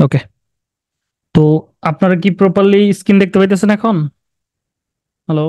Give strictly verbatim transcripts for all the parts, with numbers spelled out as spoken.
ওকে। তো আপনারা কি প্রপারলি স্ক্রিন দেখতে পাইতেছেন এখন? হ্যালো।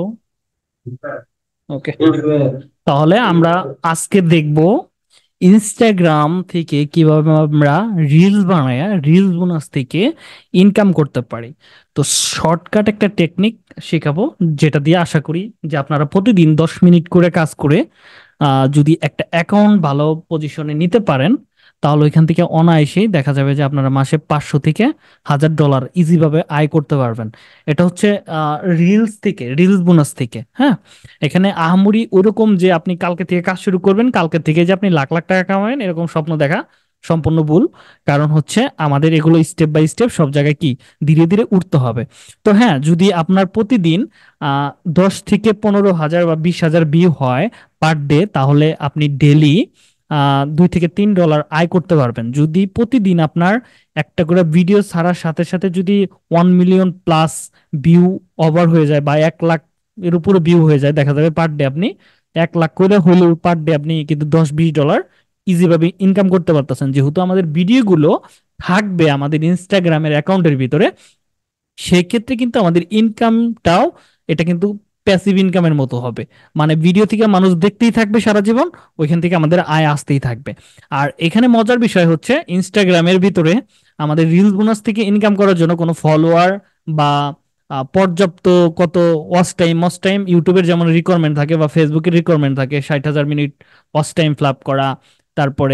ওকে। তাহলে আমরা আজকে দেখব ইনস্টাগ্রাম থেকে কিভাবে আমরা রিলস বানায় রিলস বোনাস থেকে ইনকাম করতে পারি। তো শর্টকাট একটা টেকনিক শেখাবো, যেটা দিয়ে আশা করি যে আপনারা প্রতিদিন দশ মিনিট করে কাজ করে আহ, যদি একটা অ্যাকাউন্ট ভালো পজিশনে নিতে পারেন, তাহলে ওইখান থেকে অনায়াসেই দেখা যাবে যে আপনারা মাসে পাঁচশো থেকে হাজার ডলার ইজিভাবে আয় করতে পারবেন। এটা হচ্ছে রিলস থেকে, রিলস বোনাস থেকে। হ্যাঁ, এখানে আহামরি ওরকম যে আপনি কালকে থেকে কাজ শুরু করবেন, কালকে থেকে যে আপনি লাখ লাখ টাকা কামাবেন এরকম স্বপ্ন দেখা সম্পূর্ণ ভুল। কারণ হচ্ছে আমাদের এগুলো স্টেপ বাই স্টেপ সব জায়গায় কি ধীরে ধীরে উঠতে হবে। তো হ্যাঁ, যদি আপনার প্রতিদিন আহ দশ থেকে পনেরো হাজার বা বিশ হাজার ভিউ হয় পার ডে, তাহলে আপনি ডেলি আহ দুই থেকে তিন ডলার আয় করতে পারবেন। যদি প্রতিদিন আপনার একটা করে ভিডিও ছাড়ার সাথে সাথে যদি one million plus view over হয়ে যায় বা এক লাখ এর উপরে ভিউ হয়ে যায়, দেখা যাবে পার ডে আপনি এক লাখ করে হলেও পার ডে আপনি কিন্তু দশ বিশ ডলার ইজি ভাবে ইনকাম করতে পারতেছেন, যেহেতু আমাদের ভিডিওগুলো থাকবে আমাদের ইনস্টাগ্রামের অ্যাকাউন্টের ভিতরে। সেক্ষেত্রে কিন্তু আমাদের ইনকামটাও এটা কিন্তু প্যাসিভ ইনকামের মতো হবে। মানে ভিডিও থেকে মানুষ দেখতেই থাকবে সারা জীবন, ওইখান থেকে আমাদের আয় আসতেই থাকবে। আর এখানে মজার বিষয় হচ্ছে ইনস্টাগ্রামের ভিতরে আমাদের রিলস বোনাস থেকে ইনকাম করার জন্য কোনো ফলোয়ার বা আহ, পর্যাপ্ত কত ওয়াচ টাইম মস টাইম ইউটিউবের যেমন রিকোয়ারমেন্ট থাকে বা ফেসবুকের রিকোয়ারমেন্ট থাকে, ষাট হাজার মিনিট ওয়াচ টাইম ফ্লাপ করা, তারপরে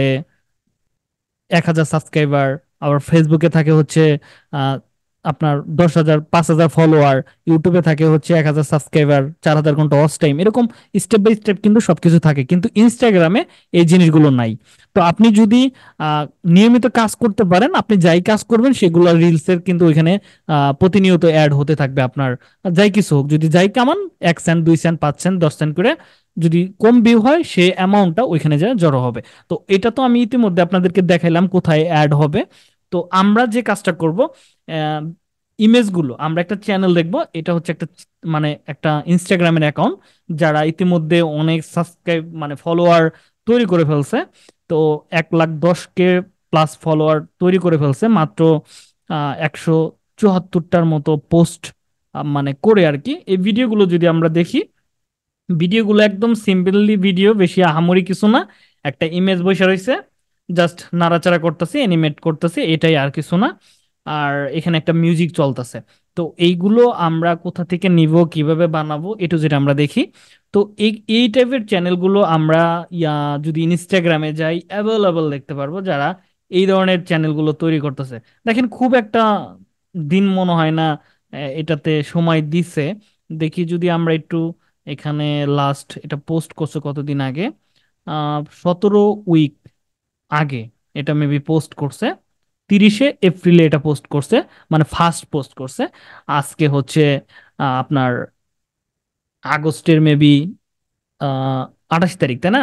এক হাজার সাবস্ক্রাইবার। আবার ফেসবুকে থাকে হচ্ছে আহ, আপনার দশ হাজার, পাঁচ হাজার ফলোয়ার। ইউটিউবে থাকে হচ্ছে এক হাজার সাবস্ক্রাইবার, চার হাজার ঘন্টা ওয়াচ টাইম, এরকম স্টেপ বাই স্টেপ কিন্তু সবকিছু থাকে, কিন্তু ইনস্টাগ্রামে এই জিনিসগুলো নাই। তো আপনি যদি আহ, নিয়মিত কাজ করতে পারেন, আপনি যাই কাজ করবেন সেগুলো রিলসের কিন্তু ওইখানে আহ, প্রতিনিয়ত অ্যাড হতে থাকবে আপনার। যাই কিছু হোক, যদি যাই কামান, এক সেন্ট, দুই সেন্ট, পাঁচ সেন্ট, দশ সেন্ট করে যদি কম ভিউ হয় সে অ্যামাউন্টটা ওইখানে যা জড়ো হবে। তো এটা তো আমি ইতিমধ্যে আপনাদেরকে দেখাইলাম কোথায় অ্যাড হবে। তো আমরা যে কাজটা করব, ইমেজগুলো আমরা একটা চ্যানেল দেখব, এটা হচ্ছে একটা চ- মানে একটা ইনস্টাগ্রামের অ্যাকাউন্ট যারা ইতিমধ্যে অনেক সাবস্ক্রাইব মানে ফলোয়ার তৈরি করে ফেলছে। তো এক লাখ দশ কে প্লাস ফলোয়ার তৈরি করে ফেলছে মাত্র আহ একশো চুয়াত্তরটার মতো পোস্ট মানে করে আর কি। এই ভিডিওগুলো যদি আমরা দেখি, ভিডিওগুলো একদম সিম্পলি ভিডিও, বেশি আহামরি কিছু না। একটা ইমেজ বসে রয়েছে, জাস্ট নাড়াচাড়া করতেছে, অ্যানিমেট করতেছে, এটাই আর কিছু না। আর এখানে একটা মিউজিক চলতেছে। তো এইগুলো আমরা কোথা থেকে নিব, কিভাবে বানাবো, একটু যেটা আমরা দেখি। তো এই এই টাইপের চ্যানেলগুলো আমরা ইয়া যদি ইনস্টাগ্রামে যাই অ্যাভেলেবল দেখতে পারবো, যারা এই ধরনের চ্যানেলগুলো তৈরি করতেছে। দেখেন খুব একটা দিন মনে হয় না আহ, এটাতে সময় দিছে। দেখি যদি আমরা একটু এখানে, লাস্ট এটা পোস্ট করছে কতদিন আগে, আহ সতেরো উইক আগে এটা মেবি পোস্ট করছে, তিরিশে এপ্রিলে এটা পোস্ট করছে, মানে ফার্স্ট পোস্ট করছে। আজকে হচ্ছে আহ, আপনার আগস্টের মেবি আহ আঠাশ তারিখ, তাই না?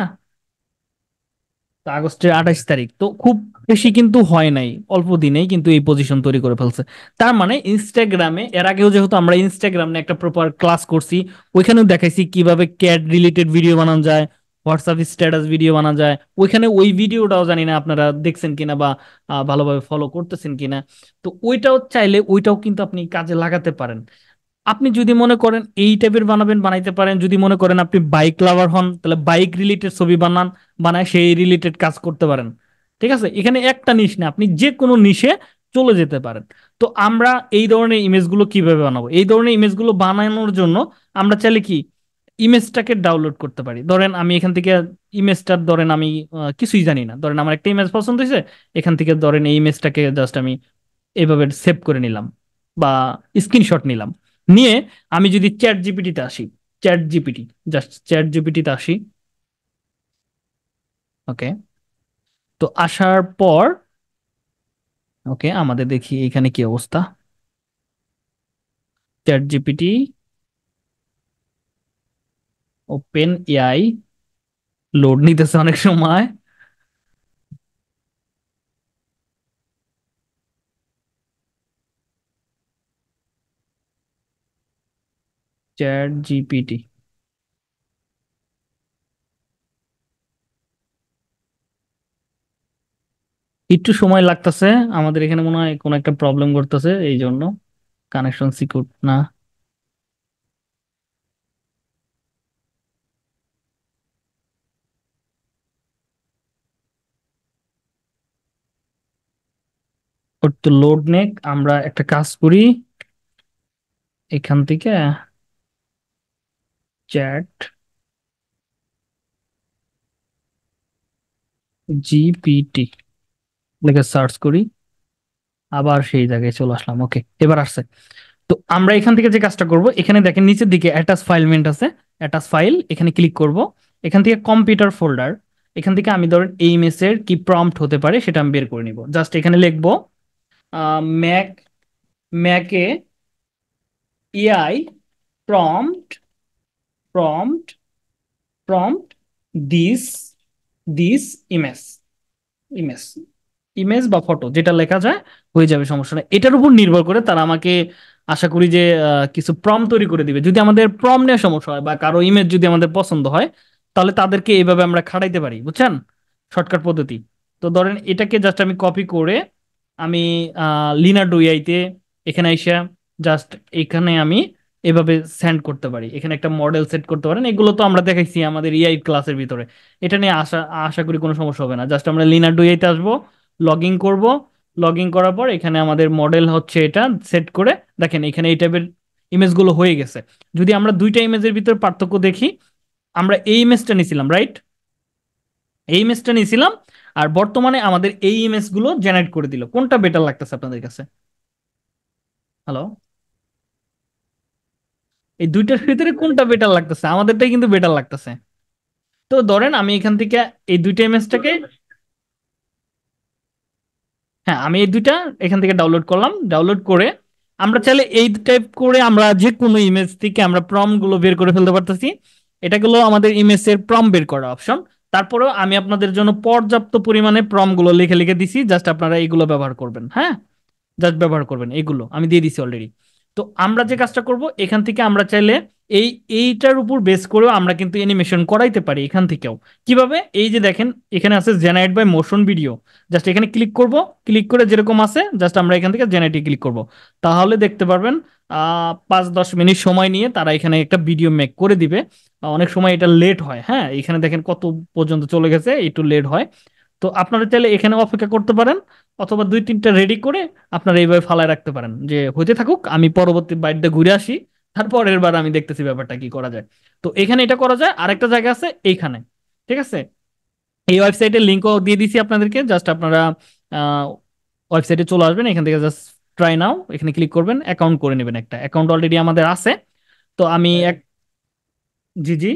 তো আগস্টের আঠাশ তারিখ, তো খুব বেশি কিন্তু হয় নাই, অল্প দিনেই কিন্তু এই পজিশন তৈরি করে ফেলছে। তার মানে ইনস্টাগ্রামে এর আগেও যেহেতু আমরা ইনস্টাগ্রাম নিয়ে একটা প্রপার ক্লাস করছি, ওইখানেও দেখাইছি কিভাবে ক্যাট রিলেটেড ভিডিও বানানো যায়, হোয়াটসঅ্যাপ স্ট্যাটাস ভিডিও বানানো যায়। ওইখানে ওই ভিডিওটাও জানি না আপনারা দেখছেন কিনা বা আহ, ভালোভাবে ফলো করতেছেন কিনা। তো ওইটাও চাইলে ওইটাও কিন্তু আপনি কাজে লাগাতে পারেন। আপনি যদি মনে করেন এই টাইপের বানাবেন, বানাইতে পারেন। যদি মনে করেন আপনি বাইক লাভার হন, তাহলে বাইক রিলেটেড ছবি বানান, বানায় সেই রিলেটেড কাজ করতে পারেন। ঠিক আছে, এখানে একটা নিশ না, আপনি যে কোনো নিশে চলে যেতে পারেন। তো আমরা এই ধরনের ইমেজগুলো কিভাবে বানাবো, এই ধরনের ইমেজগুলো বানানোর জন্য আমরা চাইলে কি ইমেজটাকে ডাউনলোড করতে পারি। ধরেন আমি এখান থেকে ইমেজটার, ধরেন আমি আহ, কিছুই জানি না, ধরেন আমার একটা ইমেজ পছন্দ হয়েছে, এখান থেকে ধরেন এই ইমেজটাকে জাস্ট আমি এইভাবে সেভ করে নিলাম বা স্ক্রিনশট নিলাম। নিয়ে আমি যদি চ্যাট জিপিটিতে আসি, চ্যাট জিপিটি, জাস্ট চ্যাট জিপিটিতে আসি। ওকে। তো আসার পর ওকে আমাদের দেখি এখানে কি অবস্থা। Chat GPT, open AI, load নিতেছে অনেক সময়। চ্যাট জিপিটি, একটু সময় লাগতেছে, আমাদের এখানে মনে হয় কোনো একটা প্রবলেম করতেছে, এই জন্য কানেকশন সিকিউর না। ওর তো লোড নেক, আমরা একটা কাজ করি, এখান থেকে চ্যাট জিপিটি লিখে সার্চ করি, আবার সেই জায়গায় চলে আসলাম। ওকে, এবার আসছে। তো আমরা এখান থেকে যে কাজটা করব, এখানে দেখেন নিচের দিকে অ্যাটাচ ফাইল মেন্ট আছে, অ্যাটাচ ফাইল, এখানে ক্লিক করব। এখান থেকে কম্পিউটার ফোল্ডার, এখান থেকে আমি ধরেন এই মেসের কি প্রম্পট হতে পারে সেটা আমি বের করে নিব। জাস্ট এখানে লিখবো ম্যাক ম্যাকে AI prompt prompt prompt this this image image image বা ফটো যেটা লেখা যায় হয়ে যাবে, সমস্যা নেই। এটার উপর নির্ভর করে তারা আমাকে আশা করি যে আহ, কিছু প্রম তৈরি করে দিবে। যদি আমাদের প্রম নিয়ে সমস্যা হয় বা কারো ইমেজ যদি আমাদের পছন্দ হয়, তাহলে তাদেরকে এইভাবে আমরা খাটাইতে পারি, বুঝছেন, শর্টকাট পদ্ধতি। তো ধরেন এটাকে জাস্ট আমি কপি করে আমি লিনার্ডো এআইতে এখানে এসে জাস্ট এখানে আমি এভাবে সেন্ড করতে পারি। এখানে একটা মডেল সেট করতে পারেন, এগুলো তো আমরা দেখাইছি আমাদের এআই ক্লাসের ভিতরে। এটা নিয়ে আশা আশা করি কোনো সমস্যা হবে না। জাস্ট আমরা লিনার্ডো এআইতে আসবো, লগ ইন করবো। লগ ইন করার পর এখানে আমাদের মডেল হচ্ছে এটা সেট করে, দেখেন এখানে এই টাইপের ইমেজগুলো হয়ে গেছে। যদি আমরা দুইটা ইমেজের ভিতর পার্থক্য দেখি, আমরা এই ইমেজটা নিয়েছিলাম, রাইট, এই ইমেজটা নিয়েছিলাম, আর বর্তমানে আমাদের এই ইমেজগুলো জেনারেট করে দিল। কোনটা বেটার লাগতেছে আপনাদের কাছে? হ্যালো, এই দুইটার ভিতরে কোনটা বেটার লাগতেছে? আমাদেরটাই কিন্তু বেটার লাগতেছে। তো ধরেন আমি এখান থেকে এই দুইটা ইমেজটাকে, হ্যাঁ আমি এই দুইটা এখান থেকে ডাউনলোড করলাম। ডাউনলোড করে আমরা চাইলে এই টাইপ করে আমরা যে কোনো ইমেজ থেকে আমরা প্রম গুলো বের করে ফেলতে পারতেছি। এটা গুলো আমাদের ইমেজের প্রম বের করা অপশন। তারপরেও আমি আপনাদের জন্য পর্যাপ্ত পরিমাণে প্রম গুলো লিখে লিখে দিছি, জাস্ট আপনারা এইগুলো ব্যবহার করবেন। হ্যাঁ, জাস্ট ব্যবহার করবেন, এইগুলো আমি দিয়ে দিছি অলরেডি। তো আমরা যে কাজটা করব, এখান থেকে আমরা চাইলে এই এইটার উপর বেস করেও আমরা কিন্তু অ্যানিমেশন করাইতে পারি এখান থেকেও। কিভাবে? এই যে দেখেন এখানে আছে generate by motion video, just এখানে ক্লিক করব। ক্লিক করে যেরকম আছে জাস্ট আমরা এখান থেকে জেনারেটে ক্লিক করব। তাহলে দেখতে পারবেন আহ পাঁচ দশ মিনিট সময় নিয়ে তারা এখানে একটা ভিডিও মেক করে দিবে। আহ, অনেক সময় এটা লেট হয়, হ্যাঁ এখানে দেখেন কত পর্যন্ত চলে গেছে, একটু লেট হয়। তো আপনারা চাইলে এখানে অপেক্ষা করতে পারেন, অথবা দুই তিনটা রেডি করে আপনারা এইভাবে ফালায় রাখতে পারেন যে হইতে থাকুক, আমি পরবর্তী বাইটটা ঘুরে আসি, তারপরের বার আমি দেখতেছি ব্যাপারটা কি করা যায়। তো এখানে এটা করা যায়। আরেকটা জায়গা আছে এইখানে, ঠিক আছে, এই ওয়েবসাইটের লিঙ্কও দিয়ে দিছি আপনাদেরকে। জাস্ট আপনারা ওয়েবসাইটে চলে আসবেন, এখান থেকে জাস্ট ট্রাই নাও এখানে ক্লিক করবেন, অ্যাকাউন্ট করে নেবেন। একটা অ্যাকাউন্ট অলরেডি আমাদের আছে। তো আমি এক, জি জি,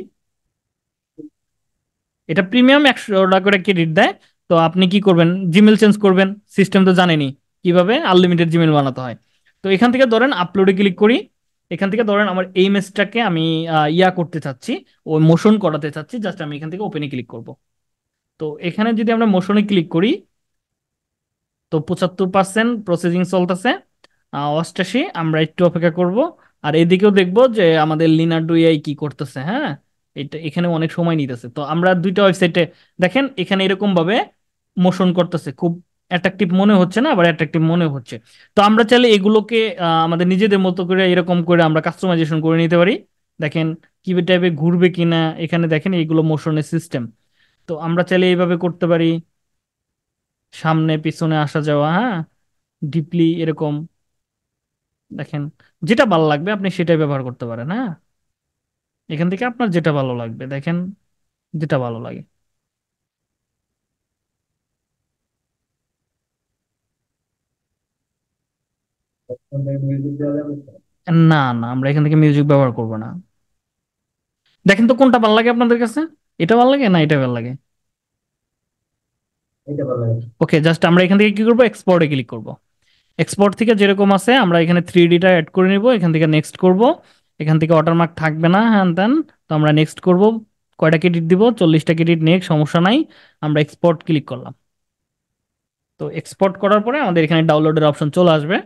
এটা প্রিমিয়াম একশো টাকা করে ক্রেডিট দেয়। তো আপনি কি করবেন, জিমেল চেঞ্জ করবেন, সিস্টেম তো জানেনই কিভাবে আনলিমিটেড জিমেল বানাতে হয়। তো এখান থেকে ধরেন আপলোডে ক্লিক করি। এখান থেকে ধরেন আমার এই মেসটাকে আমি আহ, ইয়া করতে চাচ্ছি, ও মোশন করাতে চাচ্ছি, জাস্ট আমি এখান থেকে ওপেনে ক্লিক করব। তো এখানে যদি আমরা মোশনে ক্লিক করি, তো পঁচাত্তর পার্সেন্ট প্রসেসিং চলতেছে, অষ্টাশি, আমরা একটু অপেক্ষা করব। আর এদিকেও দেখবো যে আমাদের লিনার্ডো এআই কি করতেছে। হ্যাঁ, এটা এখানে অনেক সময় নিতেছে। তো আমরা দুইটা ওয়েবসাইটে দেখেন এখানে এরকম ভাবে মোশন করতেছে, খুব অ্যাট্রাকটিভ মনে হচ্ছে না, আবার অ্যাট্রাকটিভ মনে হচ্ছে। তো আমরা চাইলে এগুলোকে আহ, আমাদের নিজেদের মতো করে এরকম করে আমরা কাস্টমাইজেশন করে নিতে পারি। দেখেন কি টাইপে ঘুরবে কিনা, এখানে দেখেন এইগুলো মোশনের সিস্টেম। তো আমরা চাইলে এইভাবে করতে পারি, সামনে পিছনে আসা যাওয়া, হ্যাঁ, ডিপলি এরকম। দেখেন যেটা ভালো লাগবে আপনি সেটাই ব্যবহার করতে পারেন। হ্যাঁ, এখান থেকে আপনার যেটা ভালো লাগবে, দেখেন যেটা ভালো লাগে। না না, আমরা এখান থেকে মিউজিক ব্যবহার করব না। দেখেন তো কোনটা ভালো লাগে আপনাদের কাছে, এটা ভালো লাগে না এটা ভালো লাগে? ওকে, জাস্ট আমরা এখান থেকে কি করব, এক্সপোর্টে ক্লিক করব। এক্সপোর্ট থেকে যেরকম আছে আমরা এখানে থ্রি ডিটা অ্যাড করে নিব, এখান থেকে নেক্সট করব। এখান থেকে ওয়াটারমার্ক থাকবে না, হ্যান ত্যান। তো আমরা নেক্সট করব। কয়টা ক্রেডিট দিব? চল্লিশটা ক্রেডিট, নেক্সট, সমস্যা নাই। আমরা এক্সপোর্ট ক্লিক করলাম। তো এক্সপোর্ট করার পরে আমাদের এখানে ডাউনলোডের অপশন চলে আসবে।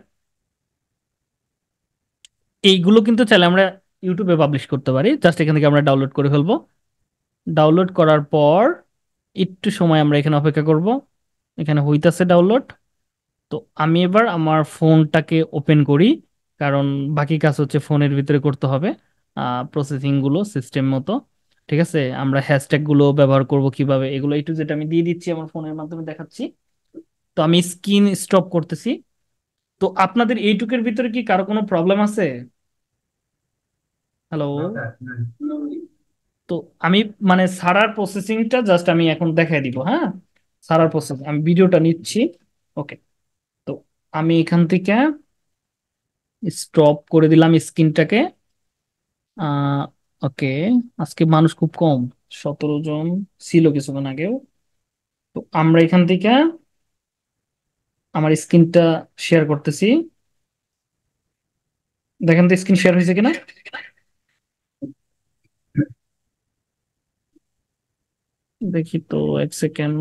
এইগুলো কিন্তু চাইলে আমরা ইউটিউবে পাবলিশ করতে পারি, জাস্ট এখান থেকে আমরা ডাউনলোড করে ফেলবো। ডাউনলোড করার পর একটু সময় আমরা এখানে অপেক্ষা করব। এখানে হইতাছে ডাউনলোড। তো আমি এবার আমার ফোনটাকে ওপেন করি, কারণ বাকি কাজ হচ্ছে ফোনের ভিতরে করতে হবে, প্রসেসিং গুলো সিস্টেম মতো। ঠিক আছে, আমরা হ্যাশট্যাগ গুলো ব্যবহার করব কিভাবে, এগুলো একটু যেটা আমি দিয়ে দিচ্ছি আমার ফোনের মাধ্যমে দেখাচ্ছি। তো আমি স্ক্রিন স্টপ করতেছি। তো আপনাদের এইটুকের ভিতরে কি কারো কোনো প্রবলেম আছে? হ্যালো? তো আমি মানে সারার প্রসেসিংটা জাস্ট আমি এখন দেখাই দিব, হ্যাঁ। সারার প্রসেস আমি ভিডিওটা নিচ্ছি। ওকে। তো আমি এখান থেকে স্টপ করে দিলাম স্ক্রিনটাকে। আহ ওকে। আজকে মানুষ খুব কম, সতেরো জন ছিল কিছুক্ষণ আগেও। তো আমরা এখান থেকে আমার স্ক্রিনটা শেয়ার করতেছি। দেখেন তো স্ক্রিন শেয়ার হয়েছে কিনা। দেখি তো, এক সেকেন্ড।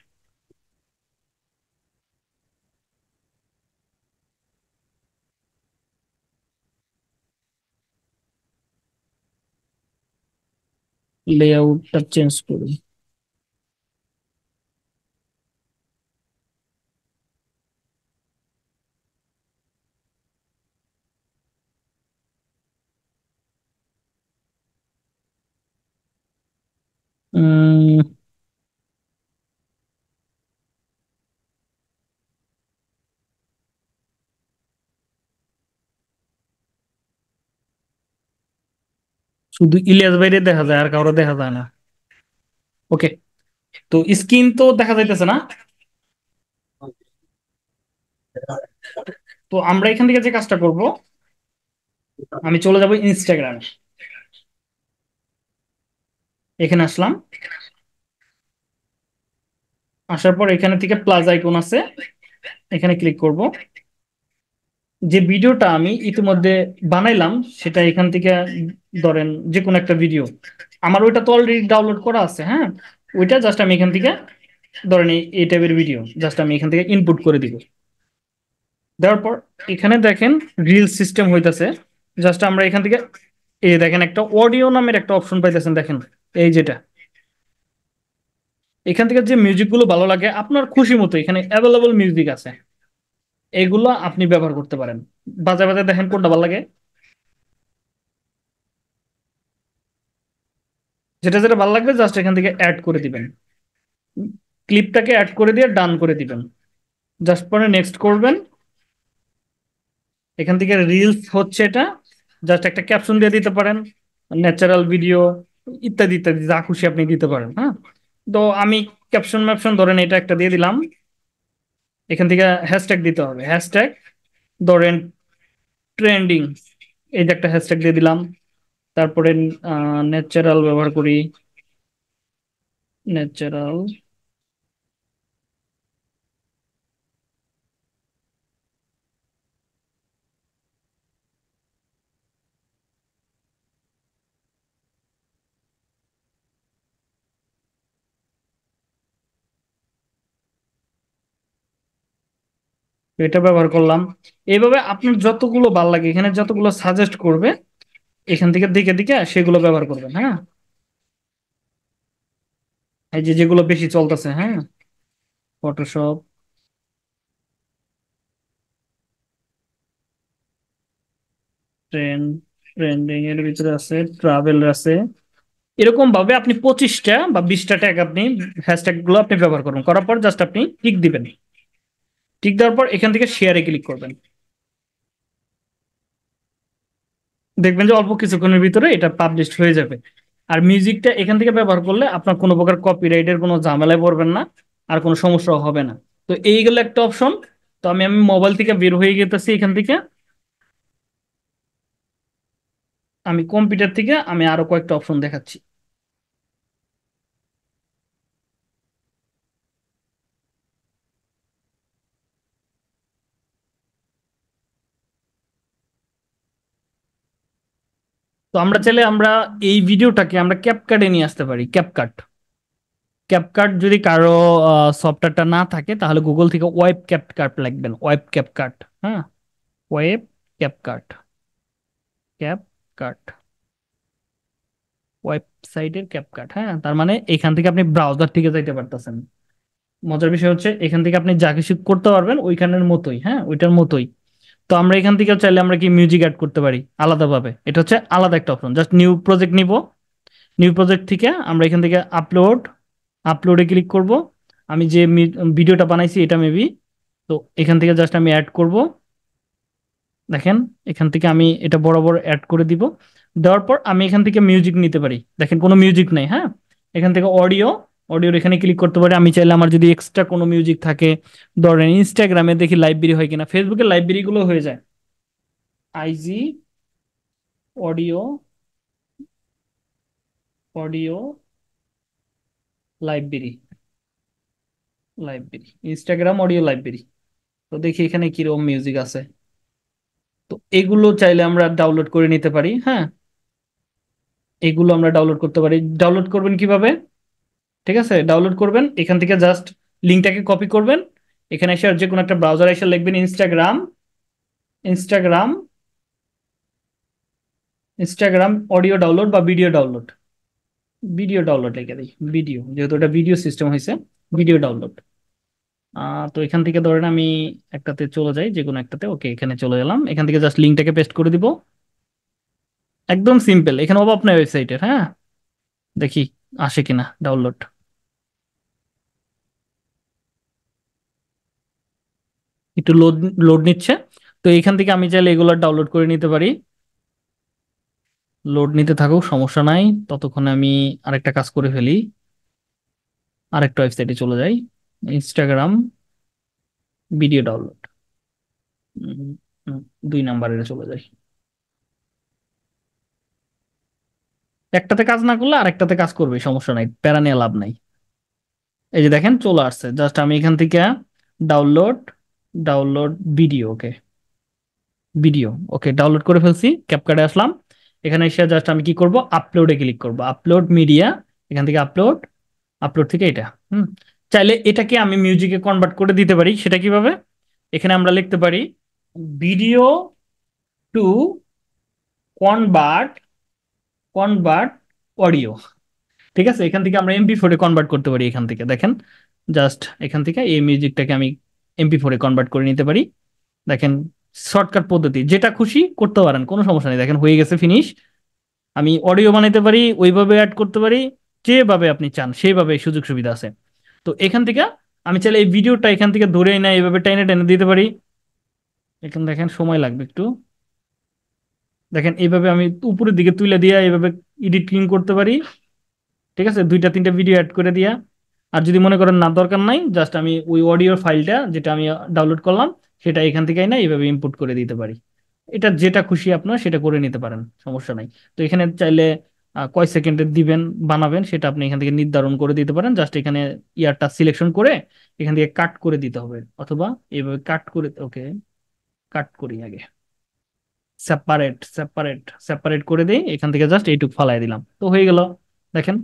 লেআউটটা চেঞ্জ করি। উম শুধু ইলিয়াস বাইরে দেখা যায়, আর কারো দেখা যায় না। ওকে। তো স্ক্রিন তো দেখা যাইতেছে না। তো আমরা এখান থেকে যে কাজটা করব, আমি চলে যাব ইনস্টাগ্রামে। এখানে আসলাম। আসার পর এখানে থেকে প্লাস আইকন আছে, এখানে ক্লিক করব। যে ভিডিওটা আমি ইতিমধ্যে বানাইলাম সেটা এখান থেকে ধরেন যে কোনো একটা ভিডিও, আমার ওইটা তো অলরেডি ডাউনলোড করা আছে, হ্যাঁ। ওইটা জাস্ট আমি এখান থেকে ধরেন এই এই টাইপের ভিডিও জাস্ট আমি এখান থেকে ইনপুট করে দিব। দেওয়ার পর এখানে দেখেন রিল সিস্টেম হইতাছে। জাস্ট আমরা এখান থেকে এই দেখেন একটা অডিও নামের একটা অপশন পাইতেছেন, দেখেন এই যেটা। এখান থেকে যে মিউজিক গুলো ভালো লাগে আপনার খুশি মতো এখানে অ্যাভেলেবল মিউজিক আছে, এগুলো আপনি ব্যবহার করতে পারেন। বাজে বাজে দেখেন কোনটা ভালো লাগে, যেটা যেটা ভালো লাগবে জাস্ট এখান থেকে অ্যাড করে দিবেন। ক্লিপটাকে অ্যাড করে দিয়ে ডান করে দিবেন। জাস্ট পরে নেক্সট করবেন। এখান থেকে রিলস হচ্ছে এটা, জাস্ট একটা ক্যাপশন দিয়ে দিতে পারেন, ন্যাচারাল ভিডিও ইত্যাদি ইত্যাদি যা খুশি আপনি দিতে পারেন, হ্যাঁ। তো আমি ক্যাপশন ম্যাপশন ধরেন এটা একটা দিয়ে দিলাম। এখান থেকে হ্যাশট্যাগ দিতে হবে, হ্যাশট্যাগ ধরেন ট্রেন্ডিং, এই যে একটা হ্যাশট্যাগ দিয়ে দিলাম। তারপরে ন্যাচারাল ব্যবহার করি, ন্যাচারাল। এটা ব্যবহার করলাম। এইভাবে আপনার যতগুলো ভাল লাগে এখানে যতগুলো সাজেস্ট করবে এখান থেকে দিকে দিকে সেগুলো ব্যবহার করবেন, হ্যাঁ। এই যে যেগুলো বেশি চলতেছে, হ্যাঁ। ফটোশপ, ট্রেন্ড, ট্রেন্ডিং এর ভিতরে আছে, ট্রাভেল আছে। এরকম ভাবে আপনি পঁচিশটা বা বিশটা ট্যাগ আপনি হ্যাশট্যাগ গুলো আপনি ব্যবহার করবেন, করার পর জাস্ট আপনি টিক দিবেন। টিক দেওয়ার পর এখান থেকে শেয়ারে ক্লিক করবেন। দেখবেন যে অল্প কিছুক্ষণের ভিতরে এটা পাবলিশ হয়ে যাবে। আর মিউজিকটা এখান থেকে ব্যবহার করলে আপনার কোনো প্রকার কপিরাইটের কোনো ঝামেলায় পড়বেন না, আর কোনো সমস্যা হবে না। তো এইগুলো একটা অপশন। তো আমি আমি মোবাইল থেকে বের হয়ে গেতেছি এখান থেকে। আমি কম্পিউটার থেকে আমি আরো কয়েকটা অপশন দেখাচ্ছি। তো আমরা চাইলে আমরা এই ভিডিওটাকে আমরা ক্যাপকাটে নিয়ে আসতে পারি, ক্যাপকাট। ক্যাপকাট যদি কারো সফটওয়্যারটা না থাকে তাহলে গুগল থেকে ওয়েব ক্যাপকাট লিখবেন, ওয়েব ক্যাপকাট, হ্যাঁ। ওয়েব ক্যাপকাট, ক্যাপকাট, ওয়েবসাইটের ক্যাপকাট, হ্যাঁ। তার মানে এখান থেকে আপনি ব্রাউজার থেকে যাইতে পারতেছেন। মজার বিষয় হচ্ছে এখান থেকে আপনি যা কিছু করতে পারবেন ওইখানের মতোই, হ্যাঁ ওইটার মতোই। তো আমরা এখান থেকে চাইলে আমরা কি মিউজিক অ্যাড করতে পারি আলাদাভাবে, এটা হচ্ছে আলাদা একটা অপশন। জাস্ট নিউ প্রজেক্ট নিব, নিউ প্রজেক্ট থেকে আমরা এখান থেকে আপলোড, আপলোডে ক্লিক করব। আমি যে ভিডিওটা বানাইছি এটা মেবি, তো এখান থেকে জাস্ট আমি অ্যাড করব। দেখেন এখান থেকে আমি এটা বরাবর অ্যাড করে দিব। দেওয়ার পর আমি এখান থেকে মিউজিক নিতে পারি, দেখেন কোনো মিউজিক নেই, হ্যাঁ। এখান থেকে অডিও, অডিওর এখানে ক্লিক করতে পারি। আমি চাইলে আমার যদি এক্সট্রা কোনো মিউজিক থাকে, ধরেন ইনস্টাগ্রামে দেখি লাইব্রেরি হয় কিনা, ফেসবুকে লাইব্রেরি গুলো হয়ে যায়, IG audio, audio library, library Instagram audio library. তো দেখি এখানে কিরকম মিউজিক আছে। তো এগুলো চাইলে আমরা ডাউনলোড করে নিতে পারি, হ্যাঁ। এগুলো আমরা ডাউনলোড করতে পারি। ডাউনলোড করবেন কিভাবে? ঠিক আছে, ডাউনলোড করবেন এখান থেকে জাস্ট লিঙ্কটাকে কপি করবেন, এখানে এসে যে কোনো একটা ব্রাউজার এসে লিখবেন Instagram, Instagram, Instagram audio download বা ভিডিও ডাউনলোড, ভিডিও ডাউনলোড লিখে দিই, ভিডিও, যেহেতু এটা ভিডিও সিস্টেম হয়েছে, ভিডিও ডাউনলোড। আহ তো এখান থেকে ধরেন আমি একটাতে চলে যাই, যে কোনো একটাতে, ওকে এখানে চলে গেলাম, এখান থেকে জাস্ট লিঙ্কটাকে পেস্ট করে দিব। একদম সিম্পল, এখানে অভাব নাই ওয়েবসাইটের, হ্যাঁ। দেখি আসে কিনা ডাউনলোড, একটু লোড, লোড নিচ্ছে। তো এখান থেকে আমি চাইলে এগুলো ডাউনলোড করে নিতে পারি। লোড নিতে থাকুক, সমস্যা নাই, ততক্ষণে আমি আরেকটা কাজ করে ফেলি, আরেকটা ওয়েবসাইটে চলে যাই, ইনস্টাগ্রাম ভিডিও ডাউনলোড, দুই নাম্বারে চলে যাই। একটাতে কাজ না করলে আরেকটাতে কাজ করবে, সমস্যা নাই, প্যারা নিয়ে লাভ নাই। এই যে দেখেন চলে আসছে, জাস্ট আমি এখান থেকে download, download video, okay video, okay download করে ফেলছি, ক্যাপকাটে আসলাম। এখানে এসে জাস্ট আমি কি করব, আপলোডে ক্লিক করব, আপলোড মিডিয়া, এখান থেকে আপলোড, আপলোড থেকে এটা, হুম। চাইলে এটাকে আমি মিউজিকে কনভার্ট করে দিতে পারি, সেটা কিভাবে? এখানে আমরা লিখতে পারি video to convert, convert audio. ঠিক আছে, এখান থেকে আমরা এমপি ফোরে কনভার্ট করতে পারি, এখান থেকে দেখেন জাস্ট এখান থেকে এই মিউজিকটাকে আমি এমপি ফোরে কনভার্ট করে নিতে পারি। দেখেন শর্টকাট পদ্ধতি, যেটা খুশি করতে পারেন, কোনো সমস্যা নেই। দেখেন হয়ে গেছে, ফিনিশ। আমি অডিও বানাইতে পারি, ওইভাবে অ্যাড করতে পারি, যেভাবে আপনি চান সেইভাবে সুযোগ সুবিধা আছে। তো এখান থেকে আমি চাইলে এই ভিডিওটা এখান থেকে ধরে না এইভাবে টেনে টেনে দিতে পারি। এখানে দেখেন সময় লাগবে একটু, দেখেন এইভাবে আমি উপরের দিকে তুলে দিয়ে এইভাবে এডিট ক্লিন করতে পারি। ঠিক আছে, দুইটা তিনটা ভিডিও অ্যাড করে দিয়া। আর যদি মনে করেন না দরকার নাই, জাস্ট আমি ওই অডিওর ফাইলটা যেটা আমি ডাউনলোড করলাম সেটা এখান থেকে না এইভাবে ইম্পোর্ট করে দিতে পারি। এটা যেটা খুশি আপনার সেটা করে নিতে পারেন, সমস্যা নাই। তো এখানে চাইলে আহ, কয় সেকেন্ডের দিবেন বানাবেন সেটা আপনি এখান থেকে নির্ধারণ করে দিতে পারেন। জাস্ট এখানে ইয়ারটা সিলেকশন করে এখান থেকে কাট করে দিতে হবে, অথবা এইভাবে কাট করে, ওকে কাট করি আগে, সেপারেট, সেপারেট, সেপারেট করে দিই, এখান থেকে জাস্ট এইটুক ফালাই দিলাম, তো হয়ে গেল। দেখেন,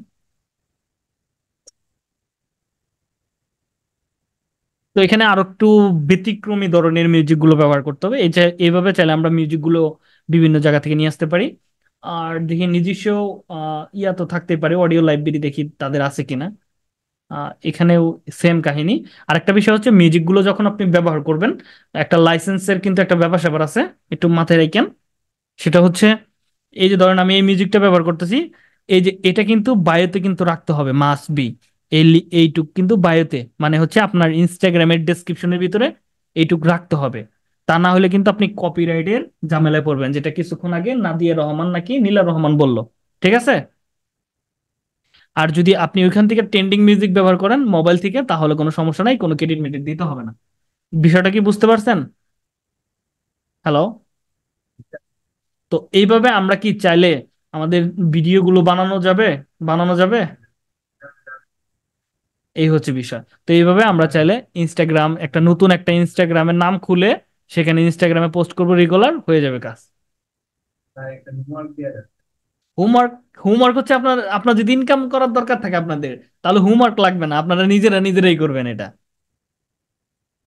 তো এখানে আরো একটু ব্যতিক্রমী ধরনের মিউজিক গুলো ব্যবহার করতে হবে, এই যে এইভাবে চাইলে আমরা মিউজিক গুলো বিভিন্ন জায়গা থেকে নিয়ে আসতে পারি। আর দেখি নিজস্ব আহ, ইয়া তো থাকতে পারে, অডিও লাইব্রেরি দেখি তাদের আছে কিনা। আহ, এখানেও সেম কাহিনী। আরেকটা বিষয় হচ্ছে মিউজিক গুলো যখন আপনি ব্যবহার করবেন, একটা লাইসেন্সের কিন্তু একটা ব্যাপার স্যাপার আছে, একটু মাথায় রাখেন। সেটা হচ্ছে এই যে ধরেন আমি এই মিউজিকটা ব্যবহার করতেছি, এই যে এটা কিন্তু বায়োতে কিন্তু রাখতে হবে, মাস্ট বি। এই লি- এইটুক কিন্তু বায়োতে, মানে হচ্ছে আপনার ইনস্টাগ্রামের ডেসক্রিপশনের ভিতরে এইটুক রাখতে হবে। তা না হলে কিন্তু আপনি কপিরাইটের ঝামেলায় পড়বেন, যেটা কিছুক্ষণ আগে নাদিয়া রহমান নাকি নীলা রহমান বলল। ঠিক আছে। আর যদি আপনি ওইখান থেকে ট্রেন্ডিং মিউজিক ব্যবহার করেন মোবাইল থেকে, তাহলে কোনো সমস্যা নাই, কোনো ক্রেডিট মেডিট দিতে হবে না। বিষয়টা কি বুঝতে পারছেন? হ্যালো। তো এইভাবে আমরা কি চাইলে আমাদের ভিডিওগুলো বানানো যাবে, বানানো যাবে। এই হচ্ছে বিষয়। তো এইভাবে আমরা চাইলে ইনস্টাগ্রাম, একটা নতুন একটা ইনস্টাগ্রামের নাম খুলে সেখানে ইনস্টাগ্রামে পোস্ট করবো, রেগুলার হয়ে যাবে কাজ। হোমওয়ার্ক, হোমওয়ার্ক হচ্ছে আপনার, আপনার যদি ইনকাম করার দরকার থাকে আপনাদের, তাহলে হোমওয়ার্ক লাগবে না, আপনারা নিজেরা নিজেরাই করবেন এটা।